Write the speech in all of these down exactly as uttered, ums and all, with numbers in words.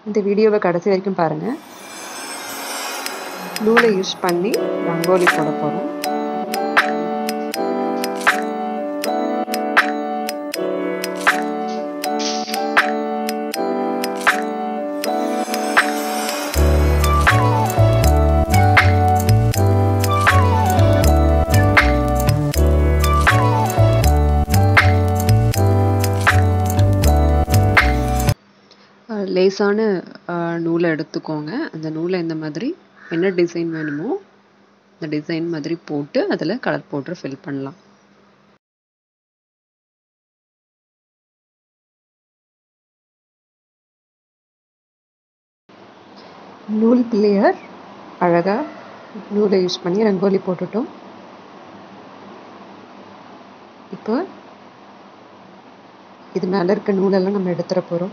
இந்த வீடியோவை கடைசி வரைக்கும் பாருங்கள். நூலை யூஸ் பண்ணி ரங்கோலி போட போகிறோம். லேசான நூலை எடுத்துக்கோங்க. அந்த நூலை இந்த மாதிரி என்ன டிசைன் வேணுமோ அந்த டிசைன் மாதிரி போட்டு அதில் கலர் பவுடர் ஃபில் பண்ணலாம். நூல் பிள்ளையார் அழகாக நூலை யூஸ் பண்ணி ரங்கோலி போட்டுட்டோம். இப்போ இது மேலே இருக்க நூலெல்லாம் நம்ம எடுத்துட போகிறோம்.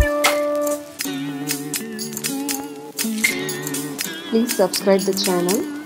Please subscribe the channel.